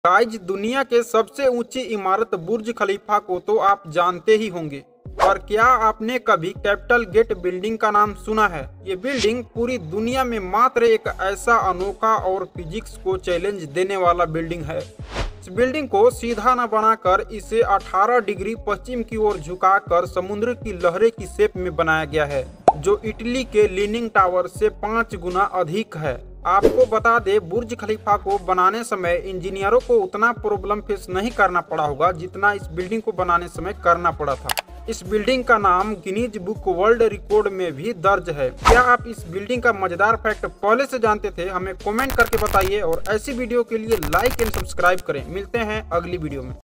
Guys, दुनिया के सबसे ऊंची इमारत बुर्ज खलीफा को तो आप जानते ही होंगे, पर क्या आपने कभी कैपिटल गेट बिल्डिंग का नाम सुना है? ये बिल्डिंग पूरी दुनिया में मात्र एक ऐसा अनोखा और फिजिक्स को चैलेंज देने वाला बिल्डिंग है। इस बिल्डिंग को सीधा न बनाकर इसे 18 डिग्री पश्चिम की ओर झुकाकर समुद्र की लहरें की शेप में बनाया गया है, जो इटली के लीनिंग टावर से 5 गुना अधिक है। आपको बता दे, बुर्ज खलीफा को बनाने समय इंजीनियरों को उतना प्रॉब्लम फेस नहीं करना पड़ा होगा जितना इस बिल्डिंग को बनाने समय करना पड़ा था। इस बिल्डिंग का नाम गिनीज बुक वर्ल्ड रिकॉर्ड में भी दर्ज है। क्या आप इस बिल्डिंग का मजेदार फैक्ट पहले से जानते थे? हमें कमेंट करके बताइए और ऐसी वीडियो के लिए लाइक एंड सब्सक्राइब करें। मिलते हैं अगली वीडियो में।